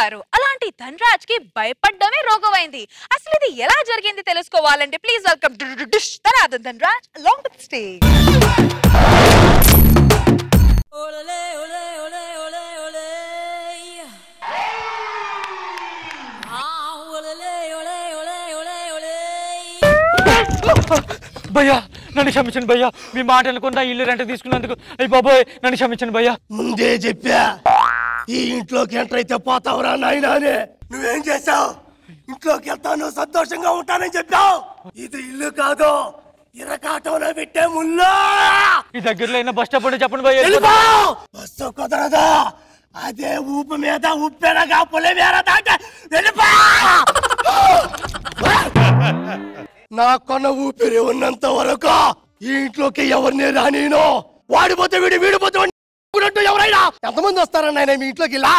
భయపడతారు. అలాంటి ధన్రాజ్ కి భయపడ్డమే రోగమైంది. అసలు ఇది ఎలా జరిగింది తెలుసుకోవాలంటే please welcome Dhana Dhan Dhanraj along with stage. భయ్యా నన్ను క్షమించండి భయ్యా, మీ మాట అనుకుంటా ఇల్లు రెంట్ తీసుకున్నందుకు. అయ్యి బాబోయ్ నన్ను క్షమించండి భయ్యా. ముందే చెప్పా ఈ ఇంట్లోకి ఎంటర్ అయితే పోతావురా నాయనా అని. నువ్వేం చేసావు? ఇంట్లోకి వెళ్తాను సంతోషంగా ఉంటానని చెప్పావు. ఇది ఇల్లు కాదు, ఇరకాటంలో పెట్టే ముల్లా. ఈ దగ్గరలో అయినా బస్ స్టాప్ ఉంటే చెప్పండి భయ్యా. బస్సు కుదరదు, అదే ఊపు మీద ఉప్పెనగా పులి మీద దాకా వెళ్ళిపో. నా కొన్న ఊపిరి ఉన్నంత వరకు ఈ ఇంట్లోకి ఎవరిని రానీను. వాడిపోతే వీడిపోతే ఎవరైనా ఎంతమంది వస్తారన్నా మీ ఇంట్లోకి ఇలా?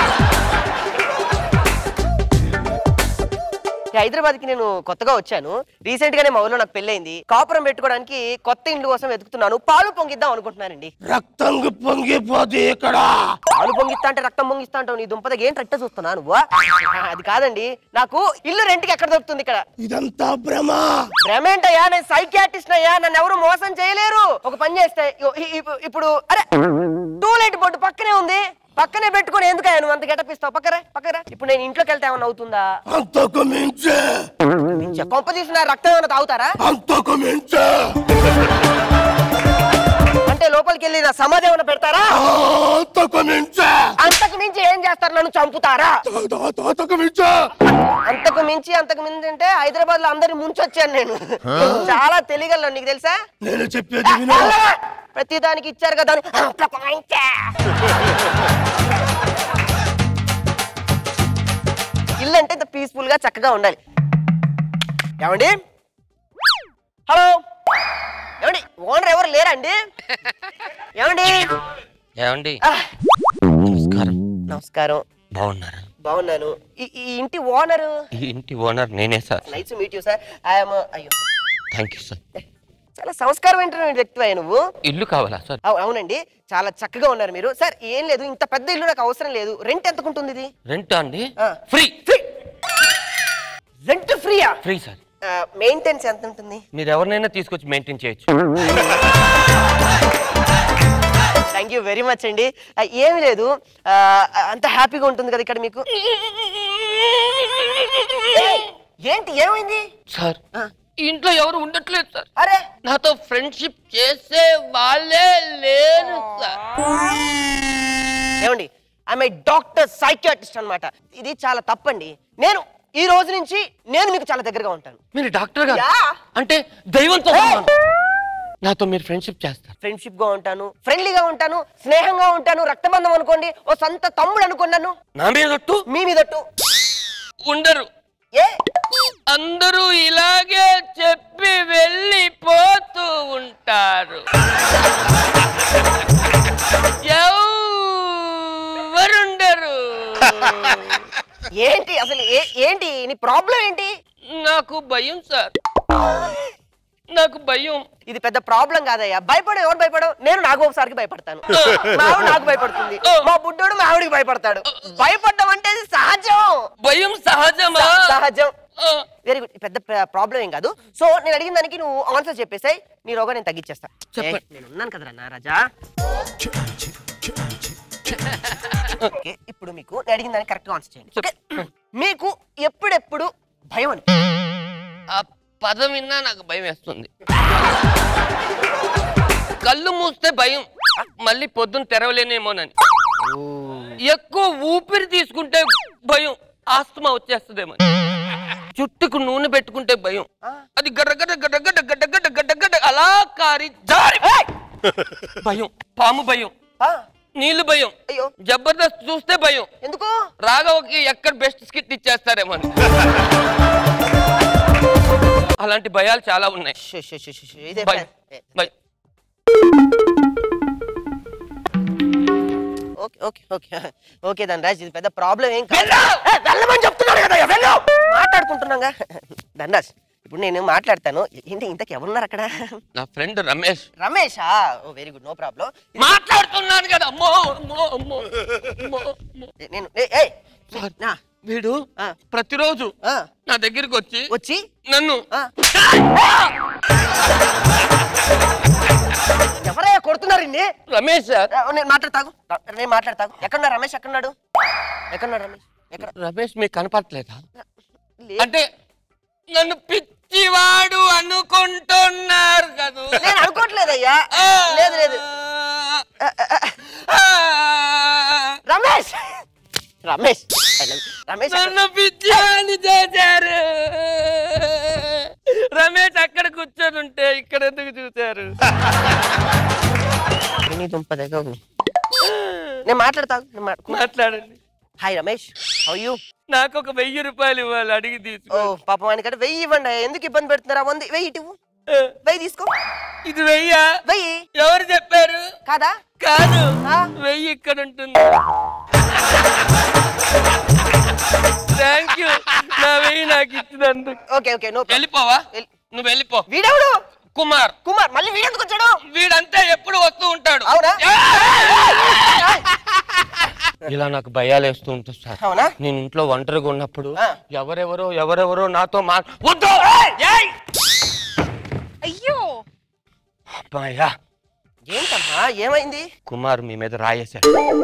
హైదరాబాద్ కి నేను కొత్తగా వచ్చాను. రీసెంట్ గానే మా ఊళ్ళో నాకు పెళ్ళైంది. కాపురం పెట్టుకోవడానికి కొత్త ఇంటి కోసం వెతుకుతున్నాను. పాలు పొంగిద్దాం అనుకుంటున్నానండి. రక్తం పొంగిపోతే ఇక్కడ పాలు పొంగిస్తా అంటే రక్తం పొంగిస్తా అంటావు. నీ దుంపదకి ఏంటి రక్త చూస్తున్నా నువ్వు? అది కాదండి, నాకు ఇల్లు రెంట్కి ఎక్కడ దొరుకుతుంది ఇక్కడ? ఇదంతా భ్రమ. భ్రమ ఏంటయ్యా? నేను సైకియాట్రిస్ట్ అయ్యా, నన్ను ఎవరు మోసం చేయలేరు. ఒక పని చేస్తే ఇప్పుడు అరే టూలెట్ బోర్డు పక్కనే ఉంది, పక్కనే పెట్టుకుని ఎందుకయ్యా నువ్వు అంత గెటపిస్తావు? పక్కరా. ఇప్పుడు నేను ఇంట్లోకి వెళ్తే ఏమన్నా అవుతుందా? అంతకు మించి కొంప తీసిన రక్తం ఏమైనా తాగుతారా? అంతకు మించి అంటే లోపలికి వెళ్ళి నా సమాధి ఏమైనా పెడతారా? అంతకు మించి ఏం చేస్తారు? నన్ను చంపుతారా? అంతకు మించి అంటే హైదరాబాద్ లో అందరిని ముంచొచ్చాను నేను. చాలా తెలియగలను, నీకు తెలుసా? నేను చెప్పేది ప్రతి దానికి ఇచ్చారు కదా. ఇల్లు అంటే ఇంత పీస్ఫుల్ గా చక్కగా ఉండాలి. ఏమండి? హలో ఏమండి? ఓనర్ ఎవరు లేరా అండి? ఏమండి? నమస్కారం. బాగున్నాను. ఈ ఇంటి ఓనరు? ఈ ఇంటి ఓనర్ నేనే sir. Nice to meet you sir. అయ్యో థ్యాంక్ యూ సార్. చాలా సంస్కారమైన వ్యక్తివే నువ్వు. ఇల్లు కావాలా సార్? అవునండి, చాలా చక్కగా ఉన్నారు మీరు. సార్ ఏం లేదు, ఇంత పెద్ద ఇల్లు నాకు అవసరం లేదు. రెంట్ ఎంతకుంటుంది ఇది? రెంట్ అండి ఫ్రీ. రెంట్ ఫ్రీయా? Free sir. మెయింటెనెన్స్ ఎంత ఉంటుంది? మీరు ఎవరినైనా తీసుకొచ్చి మెయింటైన్ చేయొచ్చు. థ్యాంక్ యూ వెరీ మచ్ అండి. ఏమి లేదు, అంత హ్యాపీగా ఉంటుంది కదా ఇక్కడ మీకు. ఏంటి ఏమైంది సార్? ఇంట్లో ఎవరు ఉండట్లేదు సార్. అరే నాతో ఫ్రెండ్షిప్ చేసే వాళ్ళే లేరు సార్. ఏమండి, ఐఎమ్ డాక్టర్ సైకియాట్రిస్ట్ అన్నమాట. ఇది చాలా తప్పండి. నేను ఈ రోజు నుంచి నేను మీకు చాలా దగ్గరగా ఉంటాను. మీరు డాక్టర్ గారు అంటే దైవంతో నాతో మీరు ఫ్రెండ్షిప్ చేస్తారు? ఫ్రెండ్షిప్ గా ఉంటాను, ఫ్రెండ్లీగా ఉంటాను, స్నేహంగా ఉంటాను. రక్తబంధం అనుకోండి, ఓ సొంత తమ్ముడు అనుకున్నాను. నా మీదట్టు మీ మీదట్టు ఉండరు. అందరూ ఇలాగే చెప్పి వెళ్ళిపోతూ ఉంటారు. ఎవరుండరు. ఏంటి అసలు? ఏంటి నీ ప్రాబ్లం ఏంటి? నాకు భయం సార్, నాకు భయం. ఇది పెద్ద ప్రాబ్లం కాదయ్యా. భయపడే ఎవరు భయపడవు? నేను నాగబాబు సార్కి భయపడతాను, మా ఆవిడ నాకు భయపడుతుంది, మా బుడ్డోడు మా ఆవిడికి భయపడతాడు. భయపడడం అంటే సహజం. భయం సహజమా? సహజం. Very good. పెద్ద ప్రాబ్లం ఏం కాదు. సో నేను అడిగిన దానికి నువ్వు ఆన్సర్ చెప్పేసాయి, నీ రోగం నేను తగ్గించేస్తా. నేను ఉన్నాను కదరా నా రాజా. ఓకే, ఇప్పుడు మీకు నేను అడిగిన దానికి కరెక్ట్ గా ఆన్సర్ చేయండి. మీకు ఎప్పుడెప్పుడు భయం అని? ఆ పదం విన్నా నాకు భయం వేస్తుంది. కళ్ళు మూస్తే భయం, మళ్ళీ పొద్దున్న తెరవలేనేమోనని. ఎక్కువ ఊపిరి తీసుకుంటే భయం, ఆస్తమా వచ్చేస్తుందేమో. చుట్టుకు నూనె పెట్టుకుంటే భయం, అది గడ్డగడ్డ గడ్డగడ్డ గడ్డగడ్డ గడ్డగడ్డ అలా కారి జారి భయం. పాము భయం, నీళ్లు భయం, జబర్దస్త్ చూస్తే భయం. ఎందుకు? రాఘవకి ఎక్కడ బెస్ట్ స్కిట్ ఇచ్చేస్తారేమో. అలాంటి భయాలు చాలా ఉన్నాయి. ఓకే ధనరాజ్, ఇది పెద్ద ప్రాబ్లం ఏం కాదు. మాట్లాడుకుంటున్నాగా ధనరాజ్. ఇప్పుడు నేను మాట్లాడతాను. ఏంటి ఇంతకు ఎవరున్నారు అక్కడ? నా ఫ్రెండ్ రమేష్. రమేషా? Oh very good, no problem. మాట్లాడుతున్నాను కదా. అమ్మో అమ్మో అమ్మో. నేను వీడు ప్రతిరోజు నా దగ్గరికి వచ్చి నన్ను ఎవరయ్యా కొడుతున్నారు ఇన్ని? రమేష్ సార్. నేను మాట్లాడతాగు. ఎక్కడున్నా రమేష్? ఎక్కడున్నాడు రమేష్? ఎక్కడ రమేష్ మీకు కనపడలేదా? అంటే నన్ను పిచ్చివాడు అనుకుంటున్నారు కదా. నేను అనుకోవట్లేదయ్యా. లేదు రమేష్ రమేష్ రమేష్ నన్ను పిచ్చివాడిని చేశారు. రమేష్ అక్కడ కూర్చొని ఉంటే ఇక్కడ ఎందుకు చూశారు? నేను మాట్లాడతాగు. మాట్లాడండి. Hi Ramesh, how you? నాకు ఒక 1000 రూపాయలు ఇవ్వాలి, అడిగి తీసుకో. పాపం ఆయనకంటే 1000 ఇవ్వండి. ఎందుకు ఇబ్బంది పెడుతున్నారా? 1000 ఇవ్వు. 1000 తీసుకో. ఇది 1000? ఎవరు చెప్పారు? కాదా? కాదు, 1000 ఇక్కడ ఉంటుంది. Thank you. నా 1000 నాకు ఇచ్చినందుకు. ఓకే వెళ్ళిపోవా? నువ్వు వెళ్ళిపో. వీడెవడు? కుమార్. మళ్ళీ వీడెందుకు వచ్చాడు? వీడంతా ఎప్పుడు వస్తూ ఉంటాడు. అవునా? ఇలా నాకు భయాలు వేస్తూ ఉంటుంది సార్. అవునా? నేను ఇంట్లో ఒంటరిగా ఉన్నప్పుడు ఎవరెవరో నాతో వద్దు. అయ్యో అబ్బాయ్యా. ఏంటమ్మా, ఏమైంది? కుమార్ మీ మీద రాయేశాడు.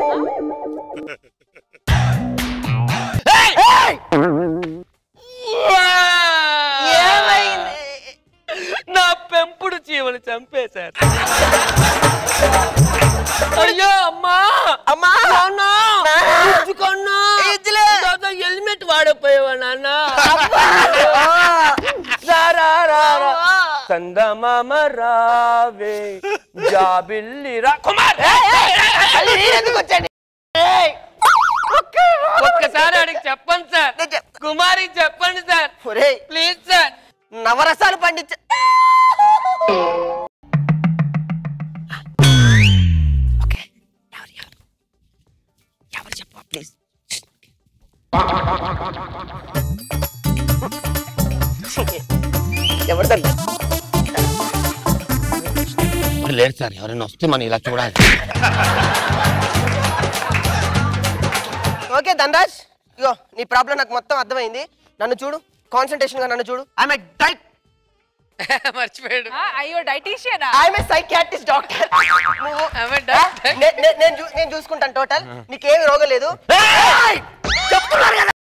ఏమైంది? నా పెంపుడు చీమని చంపేశారు. అయ్యో అమ్మా హెల్మెట్ వాడపోయావా నాన్న? చందమామ రావే జాబిల్లి రా. కుమార్ ఒక్కసారి అడిగి చెప్పండి సార్. కుమారికి చెప్పండి సార్, ప్లీజ్ సార్. నవరసాలు పండించ ఎవరు చెప్ప ప్లీజ్. ఎవరిదండి? లేదు సార్, ఎవరైనా వస్తే మనం ఇలా చూడాలి. ఓకే ధనరాజ్, ఇగో నీ ప్రాబ్లం నాకు మొత్తం అర్థమైంది. నన్ను చూడు, కాన్సంట్రేషన్ గా నన్ను చూడు. ఐఎమ్ ఏ డైట్ మర్చిపోయాడు. అయ్యో డైటీషియనా? I'm a psychiatrist doctor. నేను చూసుకుంటాను టోటల్. నీకేమి రోగం లేదు. చెప్తున్నారు కదా.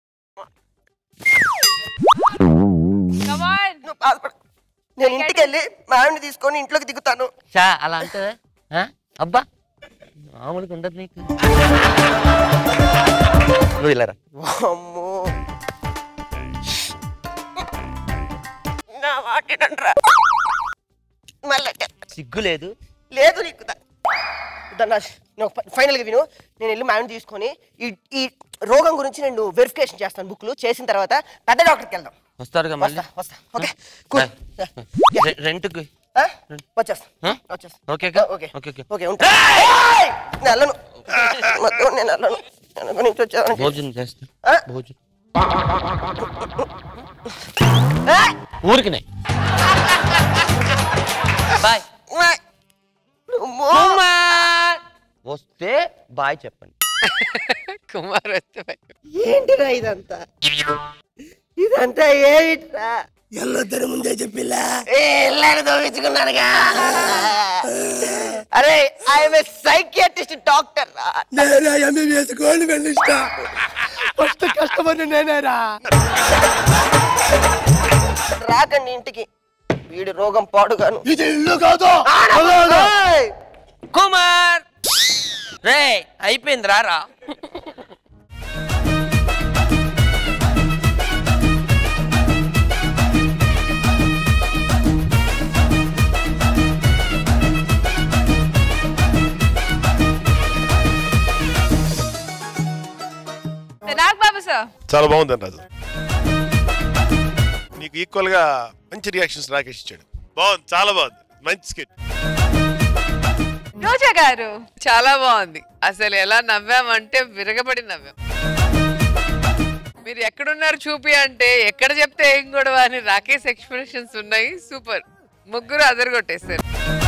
నేను ఇంటికి వెళ్ళి మా ఆవిడని తీసుకొని ఇంట్లోకి దిగుతాను. అలా అంటే అబ్బా మామూలుగా ఉండదు నీకు. వెళ్ళరా. అమ్మో నా వాటినంట్రా. మళ్ళీ సిగ్గు లేదు లేదు నీకు. ధనరాజ్, ఫైనల్ గా విను. నేను వెళ్ళి మా ఆవిడని తీసుకొని ఈ రోగం గురించి నేను వెరిఫికేషన్ చేస్తాను బుక్లు. చేసిన తర్వాత పెద్ద డాక్టర్కి వెళ్దాం. వస్తారుగా మళ్ళీ? వస్తా. ఓకే రెంట్కి వచ్చేస్తా. ఓకే ఉంటా. నేను వెళ్ళను. నేను వెళ్ళను. భోజనం చేస్తా. భోజనం ఊరికినే. బాయ్. వస్తే బాయ్ చెప్పండి. కుమార్ వస్తే ఏంటిరా ఇదంతా? ఏమిట్రా? ఎల్లొద్దని ముందే చెప్పిలా. ఎల్లని దోవించుకున్నానుగా. అరే ఐఎమ్ ఏ సైకియాట్రిస్ట్ డాక్టర్ రా. నేనే MBBS gold medalist. First customer నేనేరా. రాకండి ఇంటికి, వీడి రోగం పాడుగాను. ఇది ఇల్లు కాదు. కుమార్ రే అయిపోయింది రారా. చాలా బాగుంది రాజు. నీకు ఈక్వల్ గా మంచి రియాక్షన్స్ రాకేష్ ఇచ్చాడు. బాగుంది, చాలా బాగుంది, మంచి స్కిట్. రోజా గారు చాలా బాగుంది. అసలు ఎలా నవ్వామంటే విరగబడి నవ్వాం. మీరు ఎక్కడున్నారు చూపి అంటే ఎక్కడ చెప్తే ఏం గొడవ అని రాకేష్ ఎక్స్ప్రెషన్స్ ఉన్నాయి. సూపర్, ముగ్గురు అదరగొట్టేశారు.